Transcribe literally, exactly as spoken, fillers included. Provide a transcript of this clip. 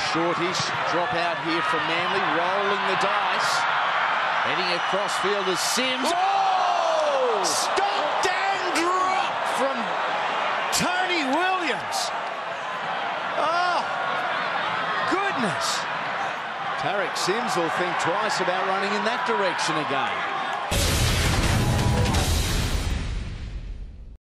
Shortish drop out here from Manly, rolling the dice. Heading across field as Sims. Oh! Stopped and dropped from Tony Williams. Oh, goodness. Tariq Sims will think twice about running in that direction again.